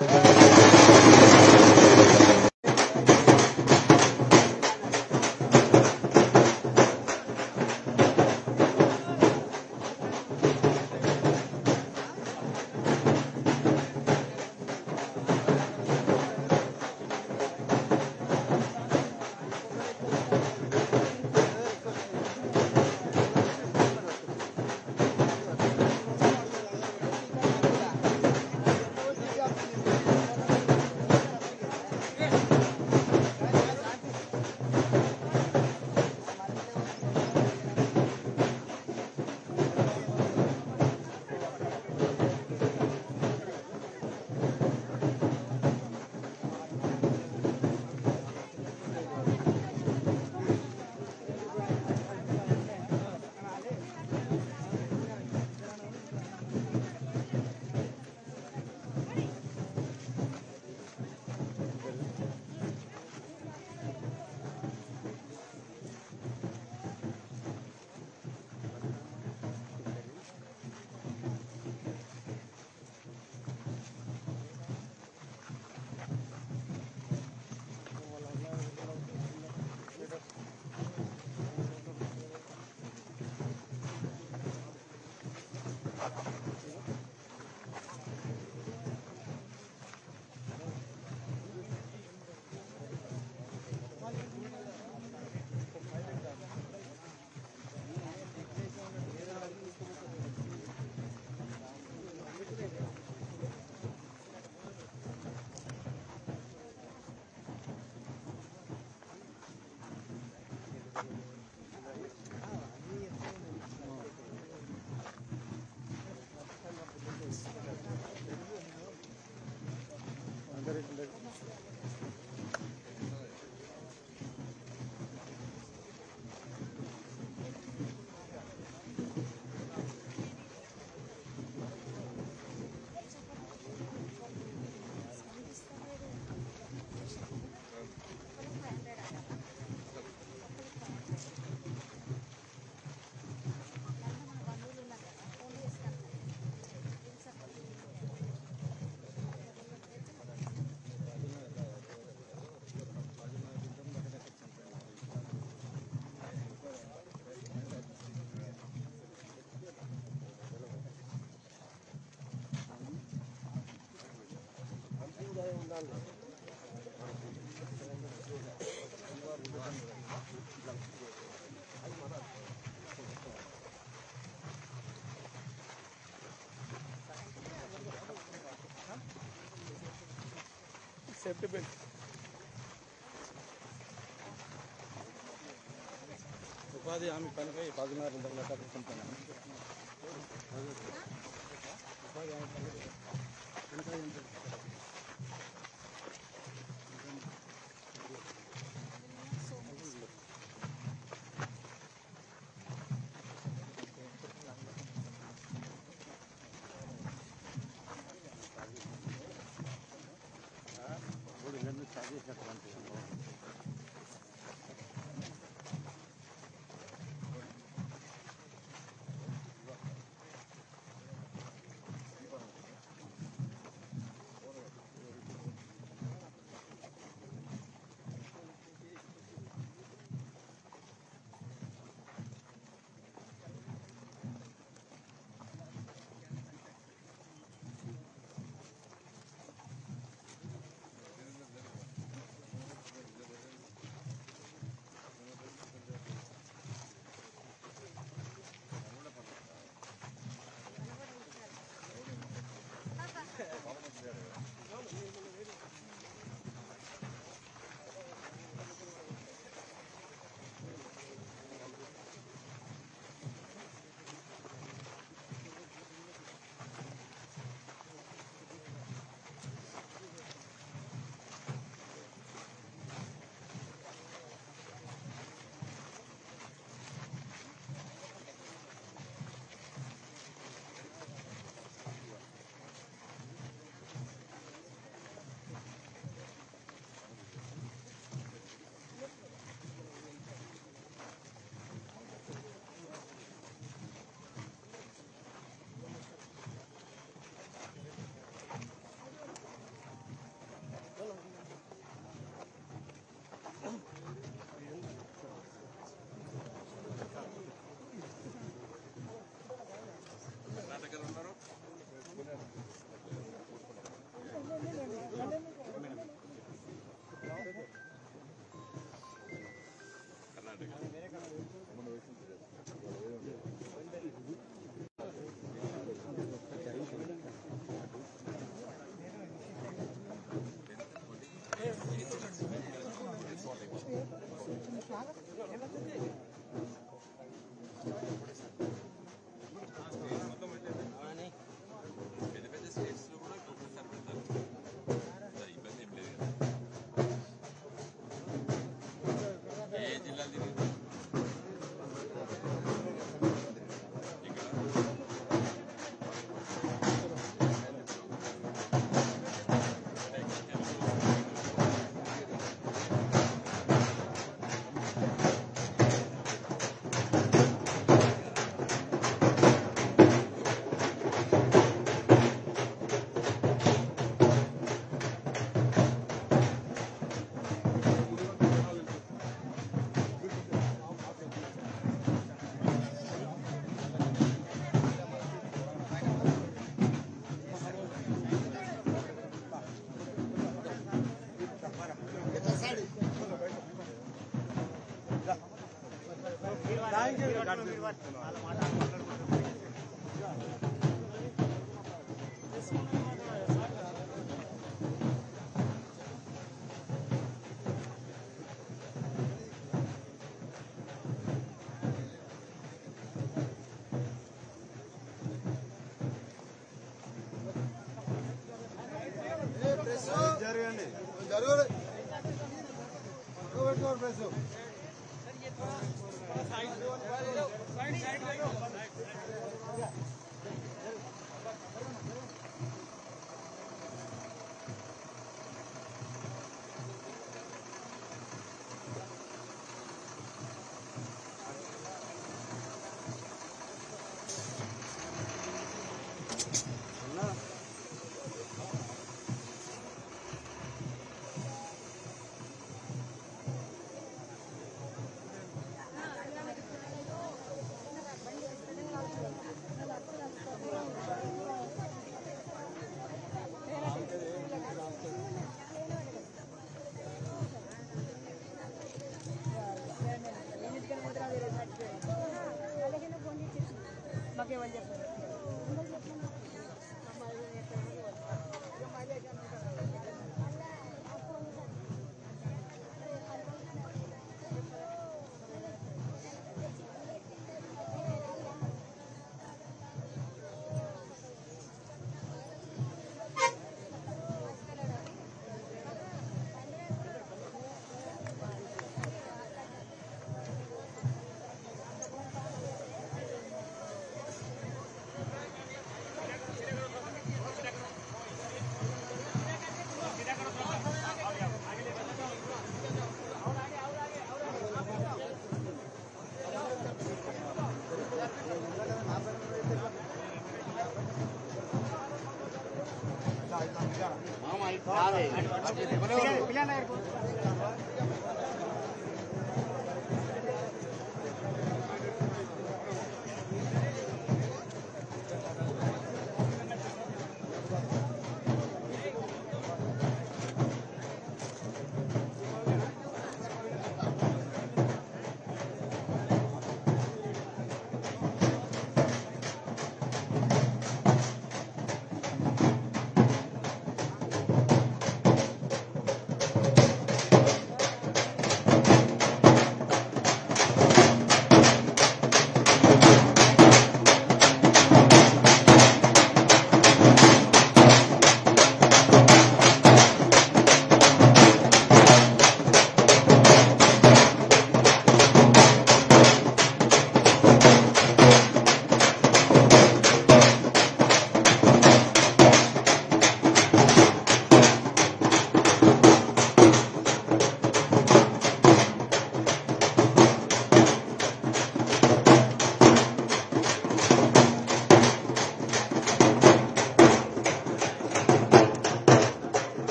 Safety belt ఉపాధి హామీ పనిపై 16 లక్షలు పంపాను. ఉపాధి హామీ పని జరగండి ప్రెస్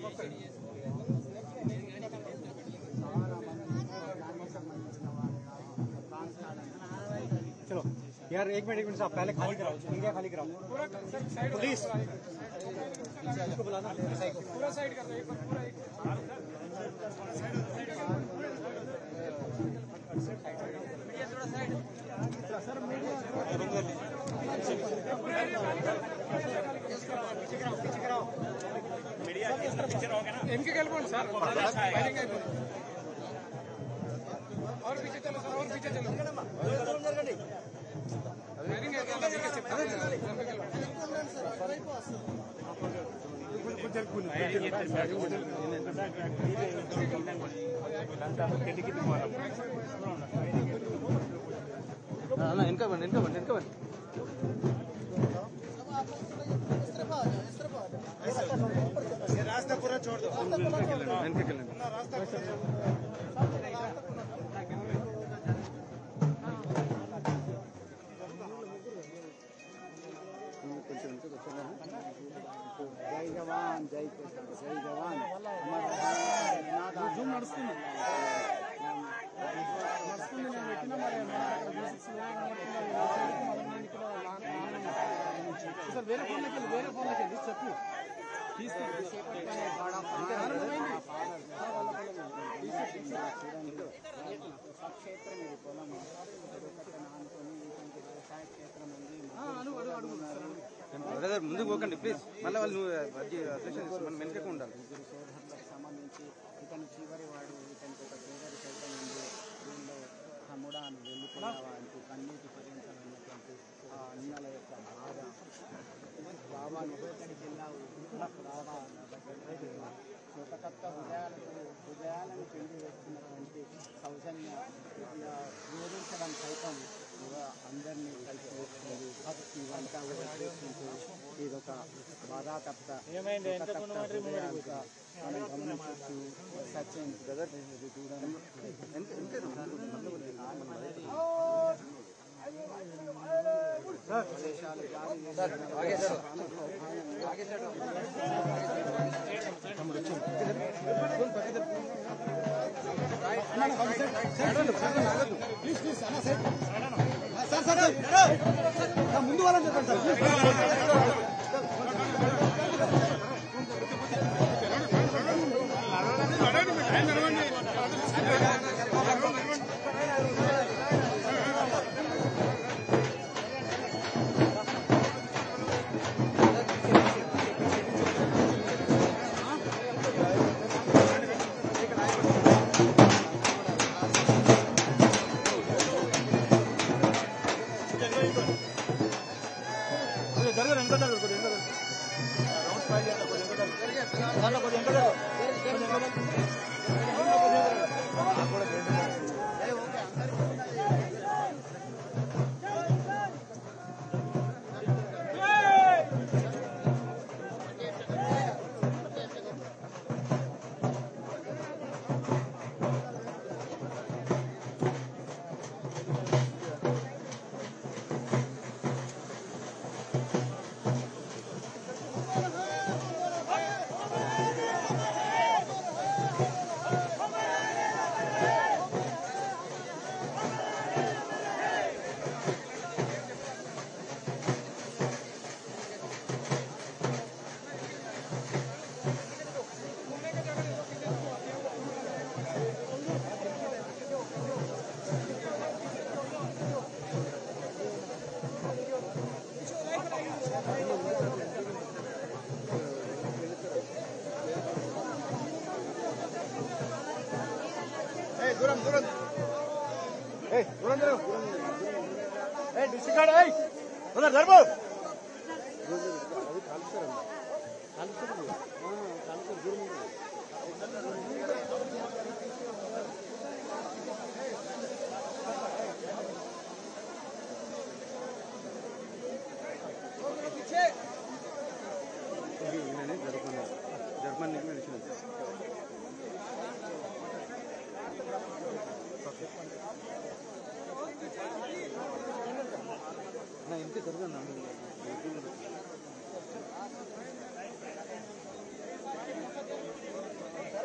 चलो यार एक मिनट साहब पहले खाली कराओ, इंडिया खाली कराओ प्लीज। इसको बुलाना पूरा साइड कर दो एक बार, पूरा थोड़ा साइड सर पीछे कराओ मीडिया पीछे रहोगे ना इनके गेलकोंడి सर और पीछे चलो सर, और पीछे चलो इनका बन रास्ता पूरा छोड़ दो, जय जवान जय किसान जय जवान వేరే ఫోన్లకి చెప్పు బ్రదర్ ముందుకు పోకండి ప్లీజ్, మళ్ళీ వాళ్ళు మనం వెనకకు ఉండాలి. సంబంధించి ఇతను చివరి వాడు, ఇతనికి ఒక చివరి సైతం ఉంది. దీనిలో తమ్ముడా నువ్వు వెళ్ళిపోయావా అంటూ కన్నీటి పర్యంతమైనటువంటి అన్నల యొక్క బాధ. బాబా నువ్వు ఎక్కడికి వెళ్ళావు, బాబా కృతకత్త హృదయాలను పిండి వేస్తున్నటువంటి సౌజన్య నివేదించడం సైతం అందరినీ కలిసి వస్తుంది. ఇవంతా కూడా చూస్తుంటూ ఇదొక బాధాతప్త హృదయాలుగా మనం గమనించవచ్చు. సచిన్ బ్రదర్ దేశాలు ముందు వాళ్ళని చెప్పండి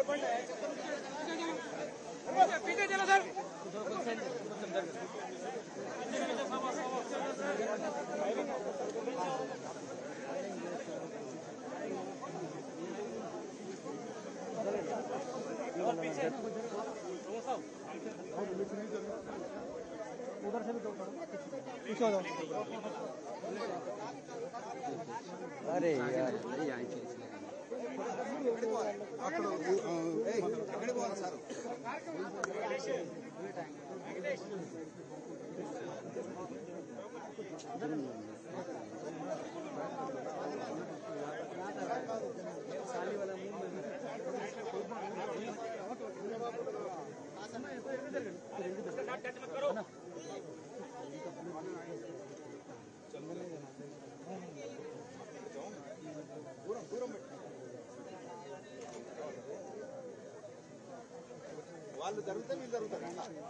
उधर से भी दो पीछे हो जाओ। अरे यार వాళ్ళు జరుగుతారు వీళ్ళు జరుగుతారు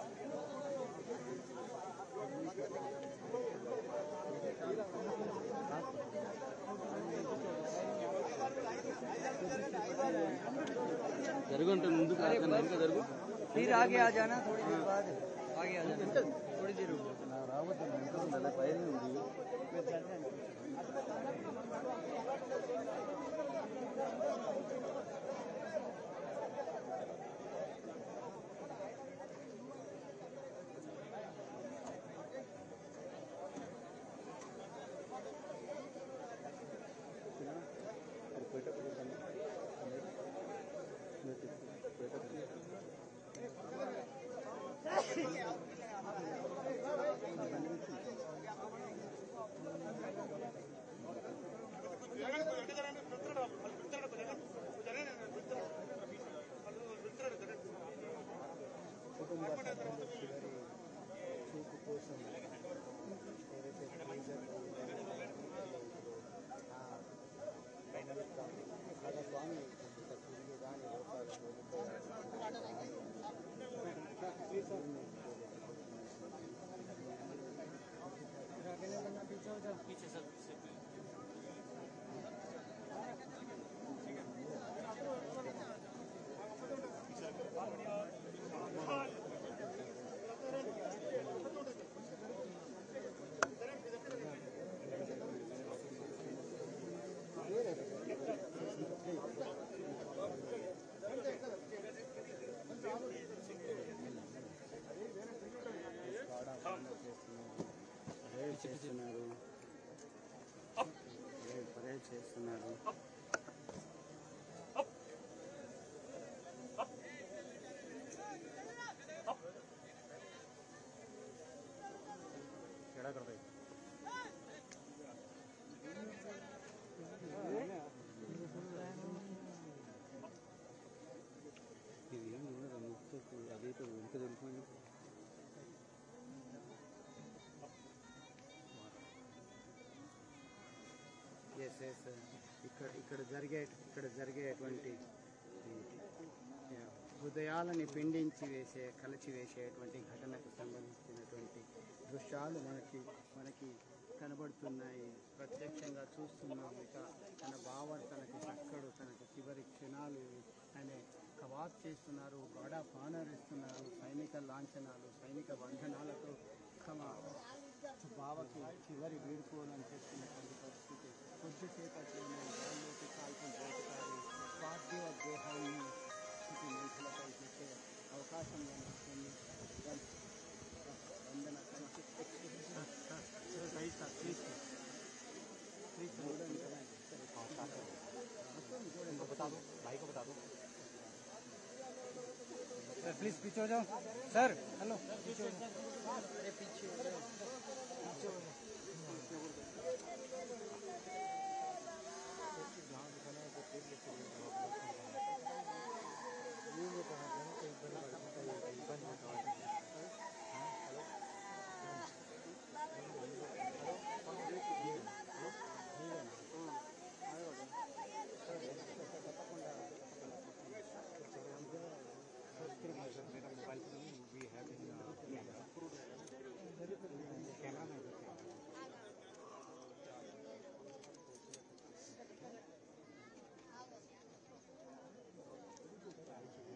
జరుగుంటే ముందు జరుగు फिर आगे आ जाना थोड़ी देर बाद आगे आ जाना थोड़ी देर రావద్దు పైన ఉంది చూపు కోసం ఏదైతే ఫ్రీజర్ ఫైనల్ భాగస్వామి తిరిగి కానీ पीछे सब చేస్తున్నారు పరేడ్ చేస్తున్నారు ఎడా కడతాయి ఇది ఏం అదైతే వెనుక తెలిపోయింది ఇక్కడ జరిగేటువంటి హృదయాలని పిండించి కలిచివేసేటువంటి ఘటనకు సంబంధించినటువంటి దృశ్యాలు మనకి కనబడుతున్నాయి, ప్రత్యక్షంగా చూస్తున్నాం. ఇక తన భావర్తనకి చక్కడు తనకి చివరి క్షణాలు అనే కవాత్ చేస్తున్నారు, గాఢ పానరిస్తున్నారు. సైనిక లాంఛనాలు సైనిక బంధనాలతో తమ బావకి చివరి వీడుకోవాలని చేస్తున్నటువంటి పరిస్థితి. కొద్దిసేపట్లోనే గాల్లోకి కాల్పులు జరుపుతారు. పార్థివ దేహాన్ని మేఘలపై పెట్టే అవకాశం కనిపిస్తుంది. వందన सर प्लीज पीछे हो जाओ सर। हेलो पीछे हो जाओ। अरे पीछे हो जाओ, पीछे हो जाओ।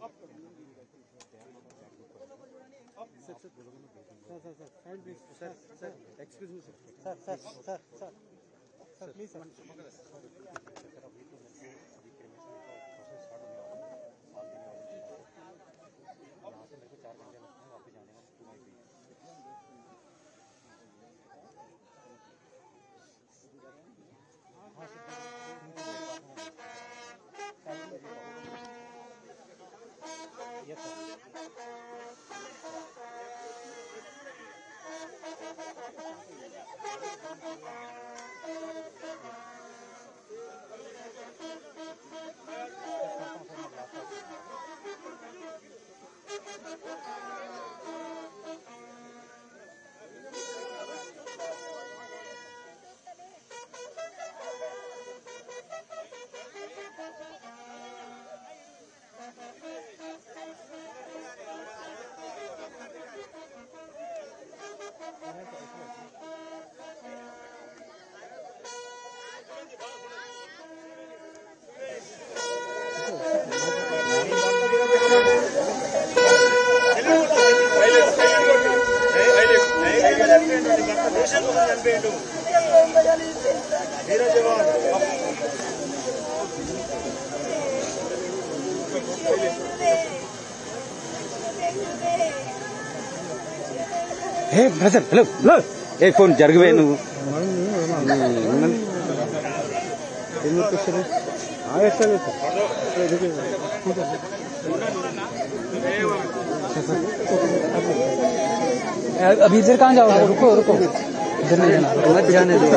Excuse me sir sir sir sir sir please sir Yes, sir. Hey, brother, hello, hello. Hey, phone jargve nu. अभी इधर कहाँ जाओगे? रुको रुको, इधर नहीं जाना, मत जाने दो।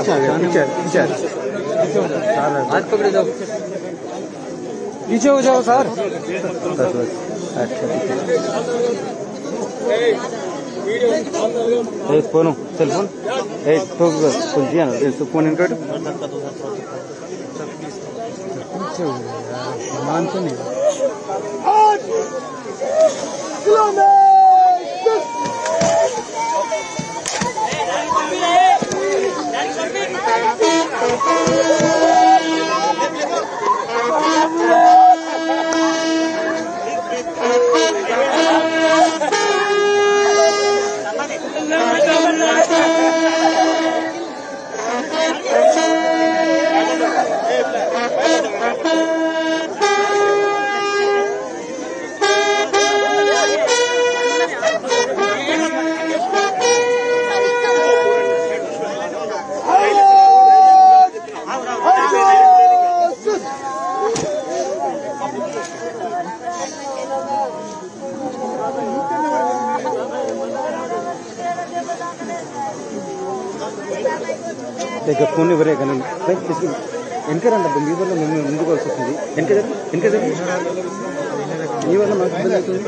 हाथ पकड़े जाओ, पीछे हो जाओ sir. Phone cell phone phone दिया ना फोन इनकट मानते नहीं। फोन बरे వెనక రండి మీ వల్ల మేము ముందుకు వస్తుంది వెనక మీ వల్ల మాకు ఇబ్బంది అవుతుంది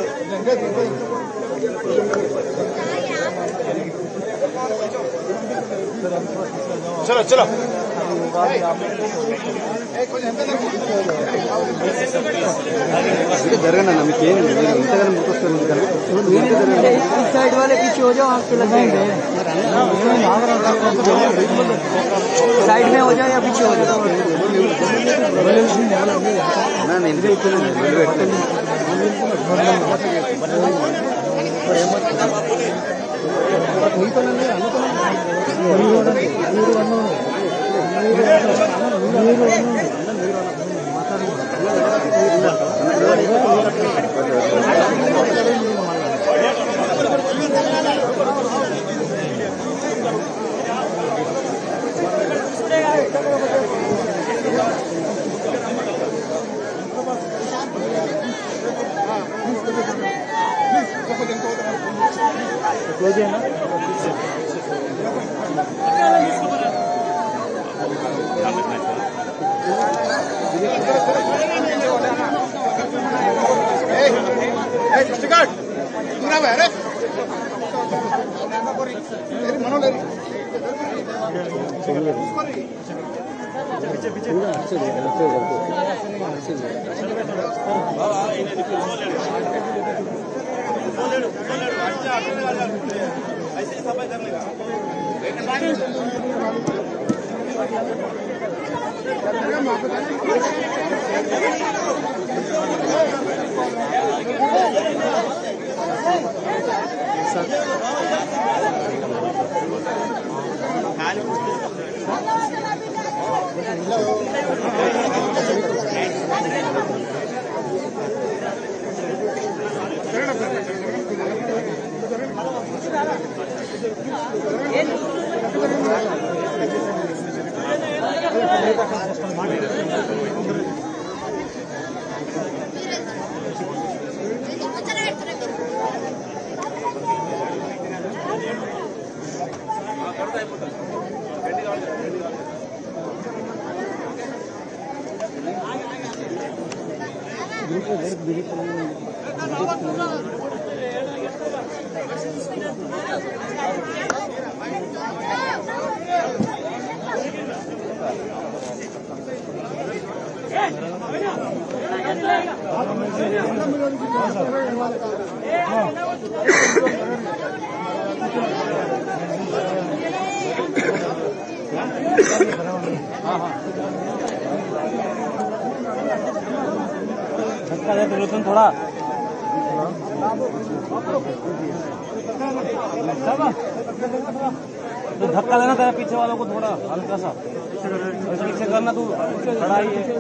చలో చలో జరగండి అన్న మీకు ఏం ఎంతగానో ముందుకొస్తుంది साइड वाले पीछे हो जाओ, आपके लग जाएंगे। साइड में हो जाओ या पीछे हो जाओ। थोड़ा तो धक्का देना तेरा पीछे वालों को थोड़ा हल्का सा ठीक से करना। तू खड़ा ही है।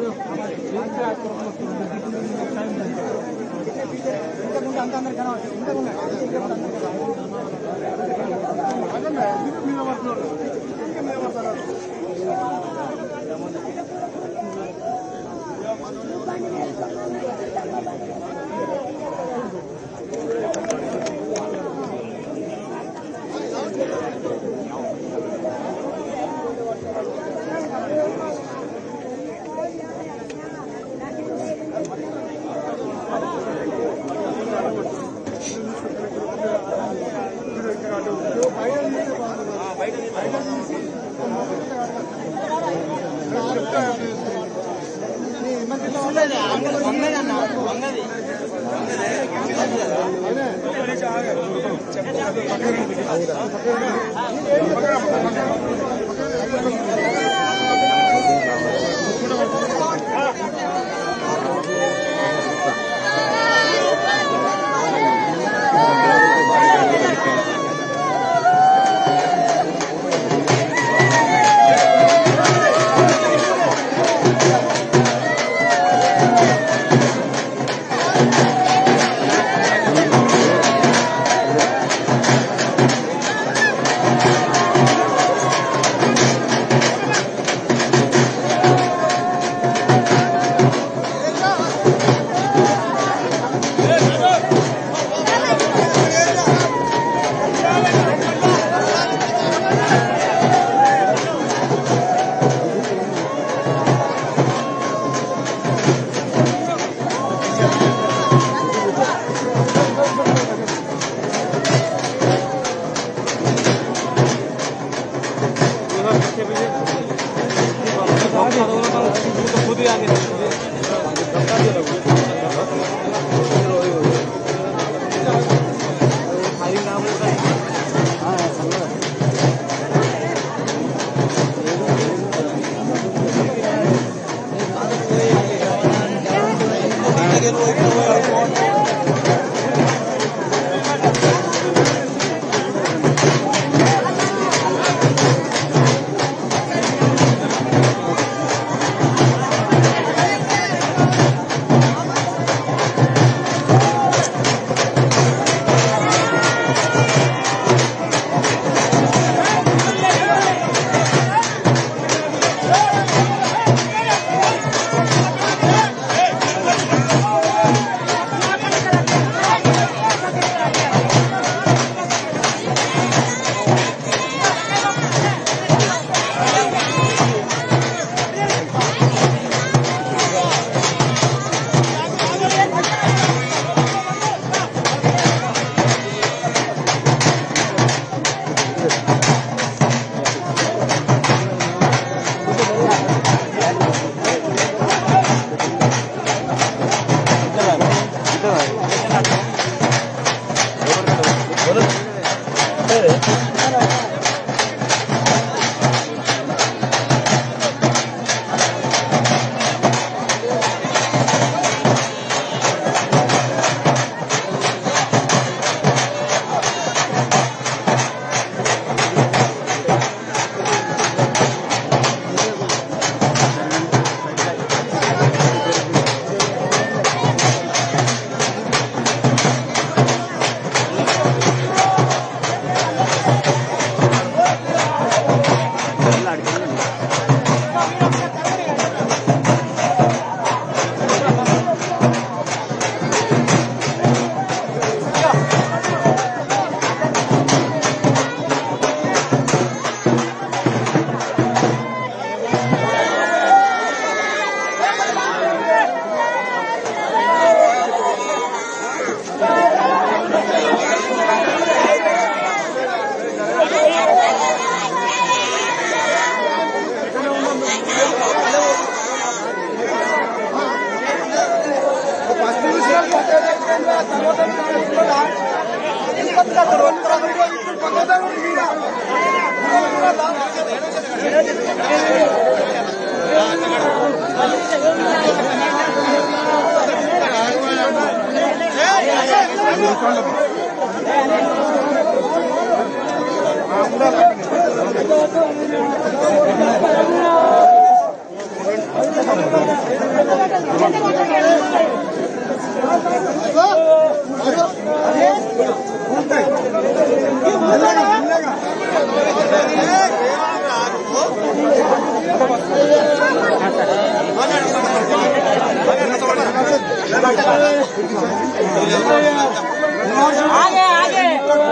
आगे आगे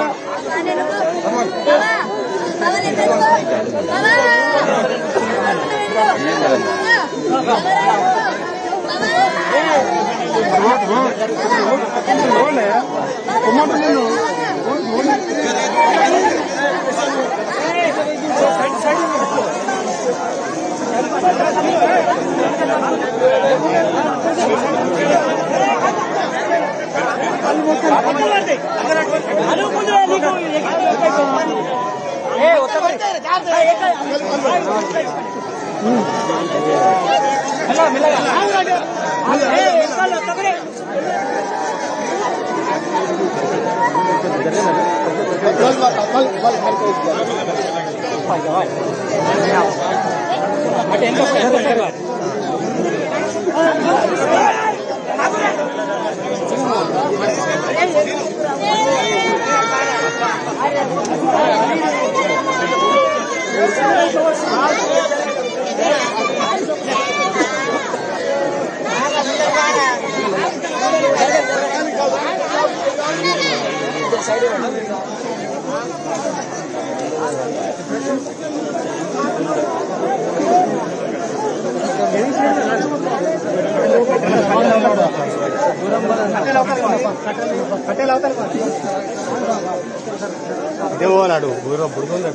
దేవాడు బుడుగుంది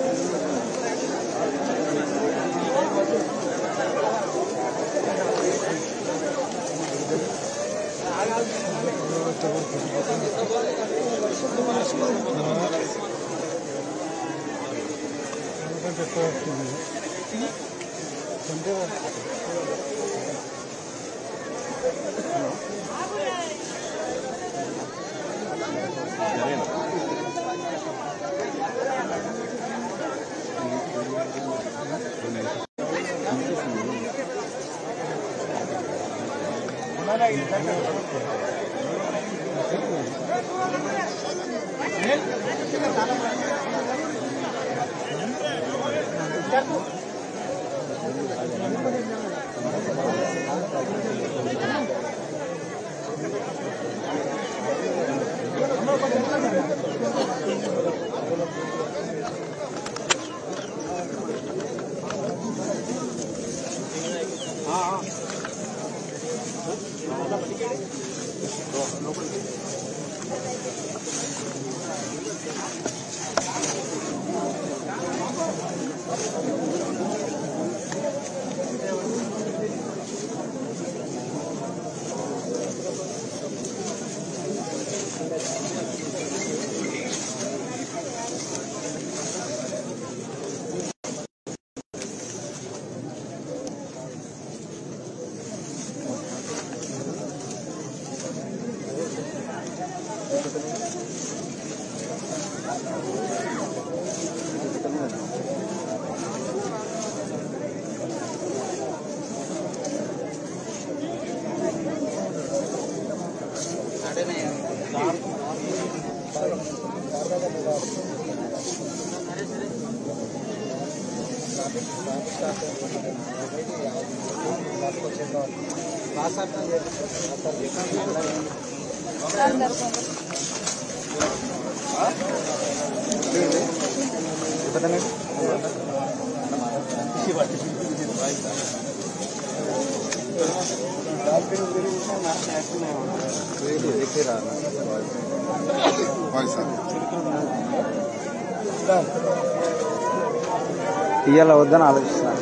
ఇయ్యాల వద్దని ఆలోచిస్తున్నాను.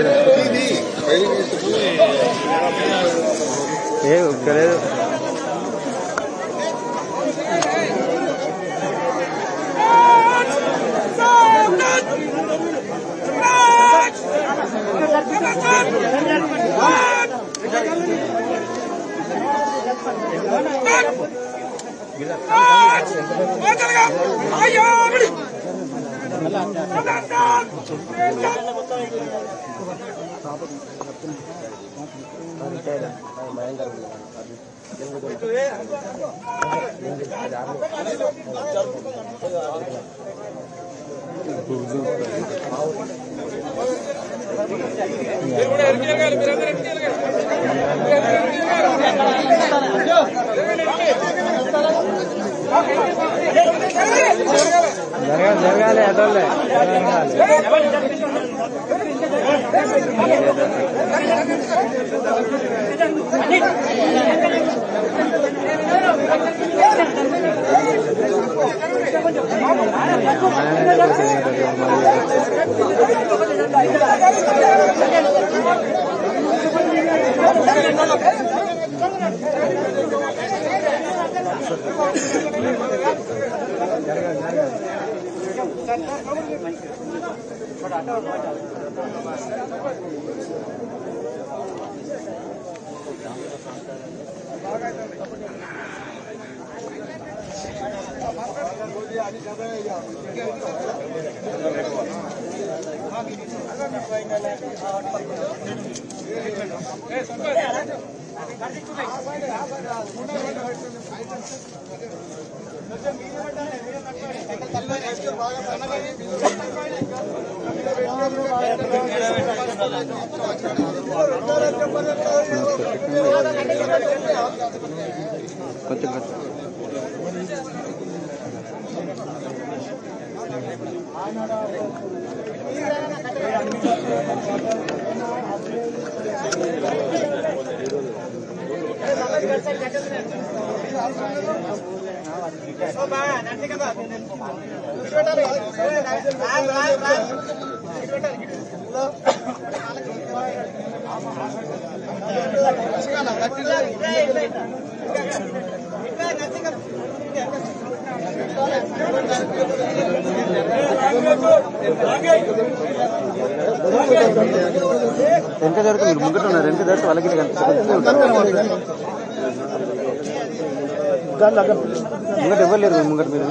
ఏ ఒక్కలేదు జరగాలి అదోలే కొంచెం వెనక జరుగుతూ మీరు ముంగట ఉన్నారు వెనక జరుగుతూ వాళ్ళకి ముంగట ఎవరు లేరు ముంగట మీరు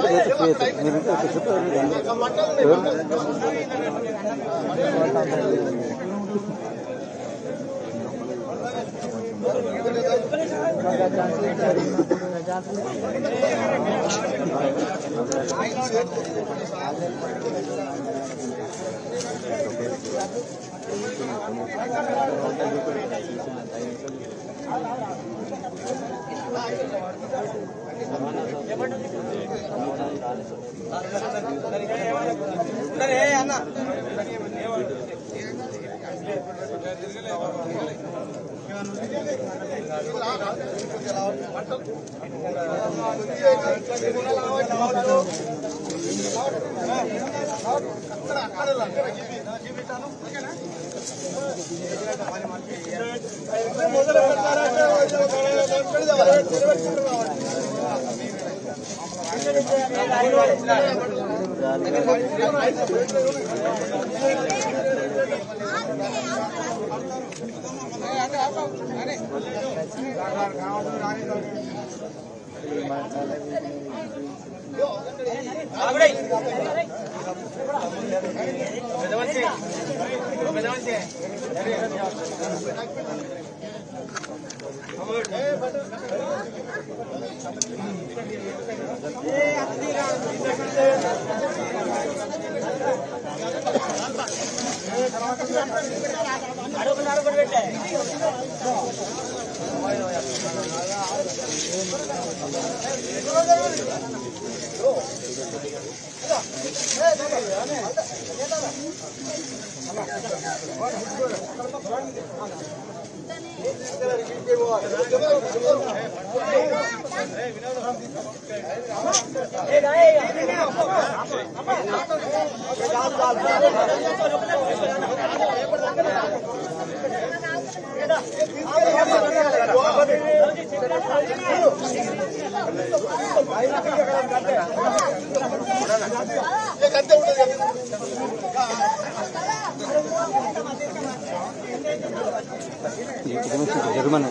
జగమన్న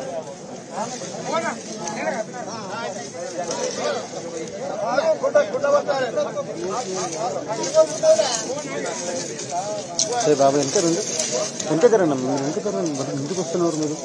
బాబు ఎంత జరగండి మీరు ఎందుకు వస్తున్నారు మీరు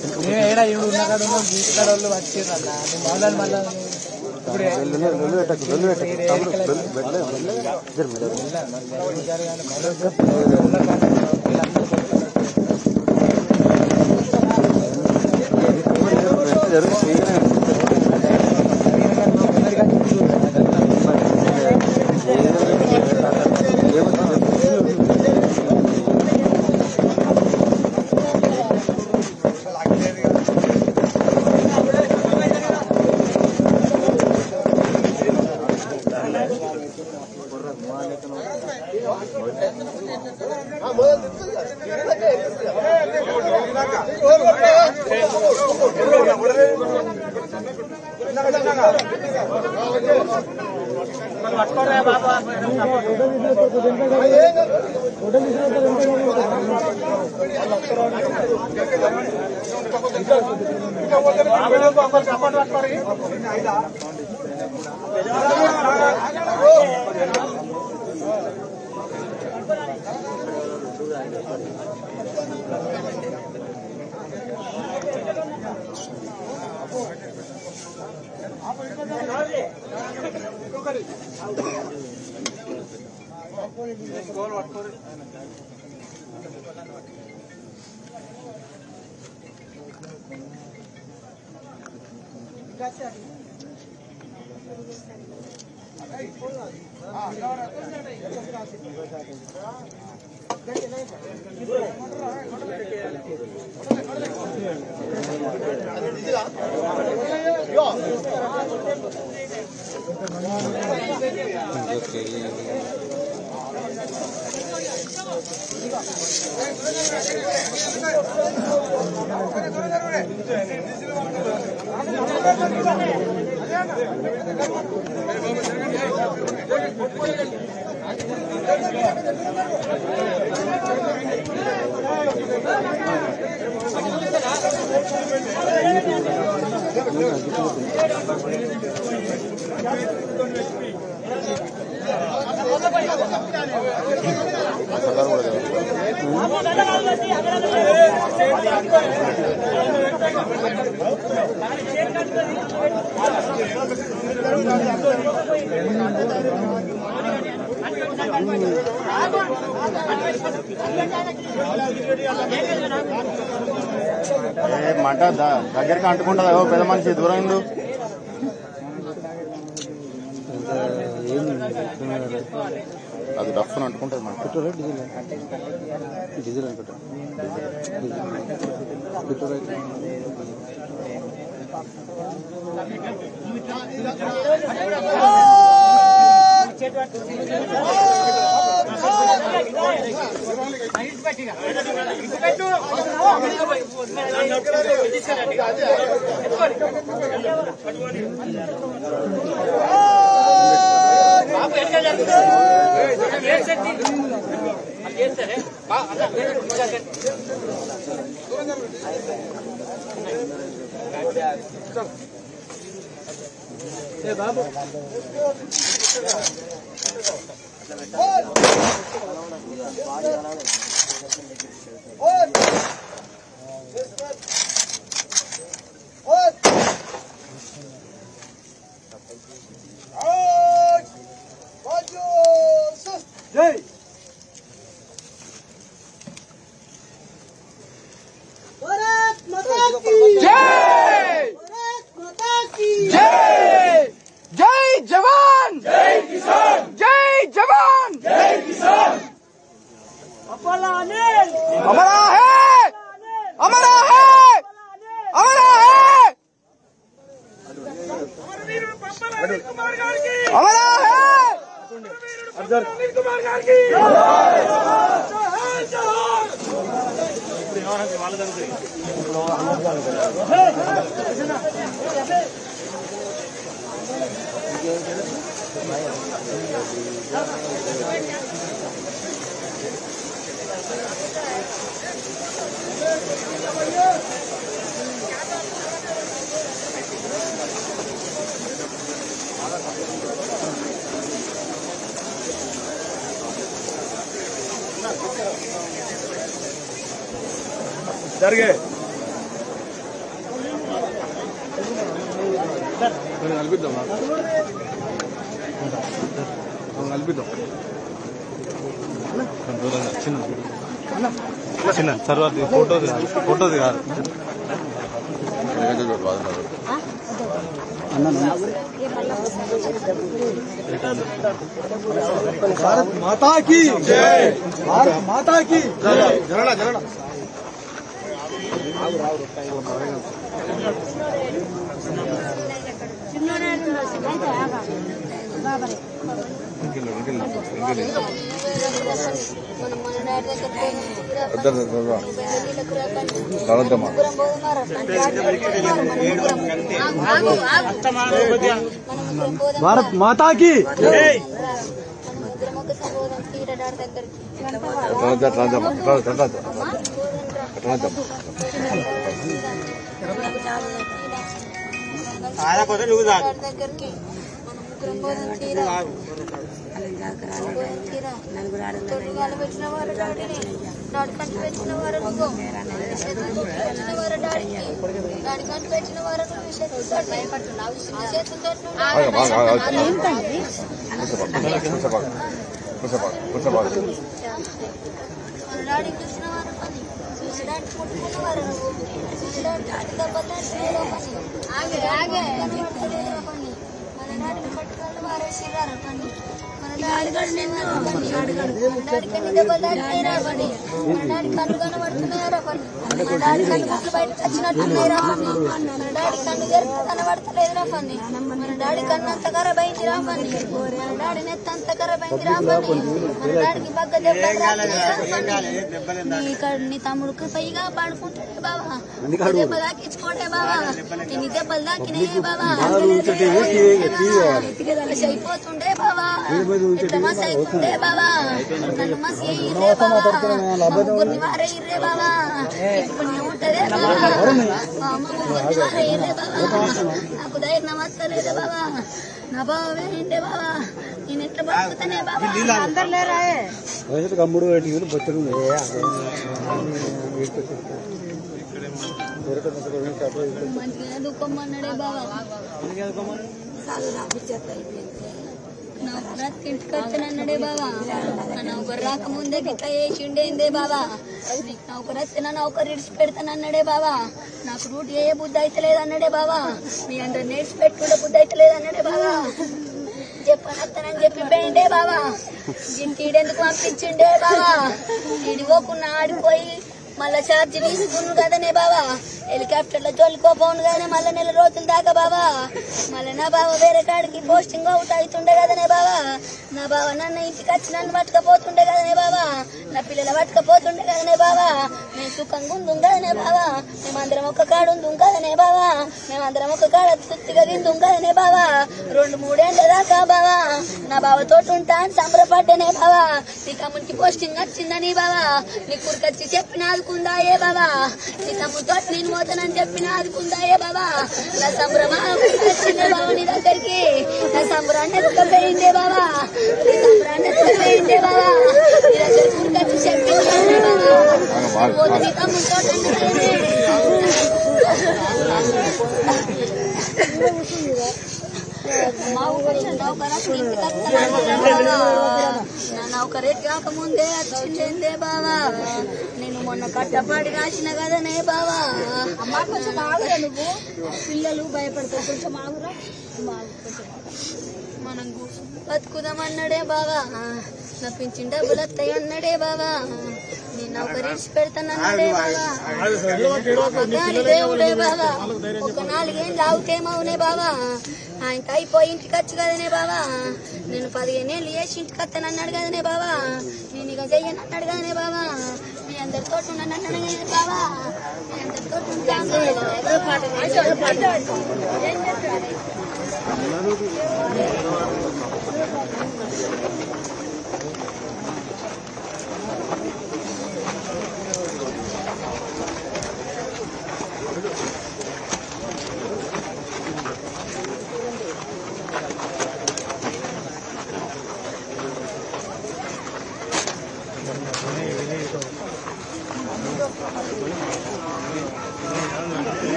మంట దగ్గరికి అంటుకుంటుందా పెద్ద మనిషి దూరం ఉండు. అది డఫ్ అంటుకుంటుంది మన పెట్రోల్ డీజిల్ అనుకుంటా. పెట్రోల్ బాబు జై భారత్ మాతా కీ జై భారత్ మాతా కీ జై జై జవాన్ జై కిసాన్ జై జవాన్ జై కిసాన్ अपना अनिल हमारा है हमारा है हमारा है हमारा है अफजल कुमार गार की जय జరిగే కల్పిద్దాం కల్పిద్దాం చిన్న చిన్న తర్వాత ఫోటోది కాదు భారత్ మాతా కీ జై భారత్ మాతా కీ జై జరడా జరడా భారత్ మాతా కీ నీ తమ్ముడికి పైగా పడుకుంటాడే బాబా దెబ్బ దాకించుకోండి బాబా నీ దెబ్బలు దాకినే బాబా అయిపోతుండే బాబా మస్ అయితుండే బాబా నన్ను మస్ ఇర్రే బాబా ముగ్గురిని వారే ఇర్రే బాబా ఇప్పుడు ఉంటదే బాబా ముగ్గురిని వారే ఇర్రే బాబా నాకు ధైర్యం వస్తలేదే బాబా నా బాబే ఇంటే బాబా నేను ఎట్లా బతుకుతానే బాబా అందరు లేరా కమ్ముడు బొచ్చడు మంచిగా దుఃఖమన్నాడే బాబా నౌకరు ఇంటికి వచ్చానన్నాడే బాబా నౌకరు రాకముందే ఇట్లా వేసిండేందే బాబా నీకు నౌకరు వస్తే నా నౌకరు ఇడిచి పెడతానన్నాడే బాబా నాకు రూట్ ఏ బుద్ధి అయితే లేదన్నాడే బాబా మీ అందరు నేర్చి పెట్టుకుంటే బుద్ధి అయితే లేదన్నాడే బాబా చెప్పనత్తనని చెప్పి పోయిండే బాబా ఇంటిడెందుకు పంపించిండే బాబా ఈడి పోకుండా ఆడిపోయి మళ్ళా ఛార్జ్ తీసుకున్నాడు కదనే బాబా హెలికాప్టర్లో తోలుకోపోను కానీ మళ్ళీ నెల రోజుల దాకా బాబా మళ్ళీ నా బావ వేరే కాడికి పోస్టింగ్ అవుట్ అవుతుండే కదనే బాబా నా బావ నన్ను ఇంటికి వచ్చి నన్ను పట్టుకపోతుండే కదనే బాబా నా పిల్లలు పట్టుకపోతుండే కదనే బాబా మేము సుఖంగా ఉందుం కదనే బాబా మేమందరం ఒక కాడు ఉందుం కదనే బాబా మేమందరం ఒక కాడ సుత్తిగా తిందుం కదనే బాబా 2-3 ఏళ్ళ దాకా బాబా నా బావతో ఉంటా అని సంబరపడ్డానే బాబా నీ తమ్మునికి పోస్టింగ్ వచ్చిందని బాబా నీ కురికొచ్చి చెప్పిన ఆదుకుందా ఏ బాబా నీ తమ్ముతో నేను పోతానని చెప్పిన ఆదుకుందా ఏ బాబా నా సంబరమా వచ్చిందే బాబా నీ దగ్గరికి నా సంబరాన్ని ఎత్తుకపోయిందే బాబా నీ సంబరాన్ని ఎత్తుకపోయిందే బాబా నీ దగ్గర కురికొచ్చి చెప్పిందే బాబా పోతే నీ తమ్ముతో నౌకరేట్ కాకముందే వచ్చిందే బావా నేను మొన్న కట్టపాడి రాసిన కదనే బావా అమ్మా కొంచెం ఆగురా నువ్వు పిల్లలు భయపడతారు కొంచెం ఆగురా మనం బతుకుదామన్నాడే బావా నా పింఛన్ డబ్బులు వస్తాయి అన్నాడే బావా నేను నౌకరీ ఇచ్చి పెడతానన్నాడే బావా దేవుడే బావా ఒక 4 ఏళ్ళు ఆగుతేమవునే బావా ఆయనకి అయిపోయి ఇంటికి వచ్చి కదనే బావా నేను 15 ఏళ్ళు వేసి ఇంటికి వస్తానన్నాడు కదనే బావా నేను ఇక చెయ్యను అన్నాడు కదనే బావా మీ అందరితో ఉన్నాను అన్నాడు కదా బావా మీ అందరితో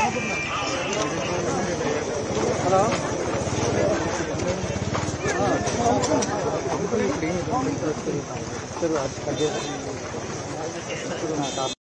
హలో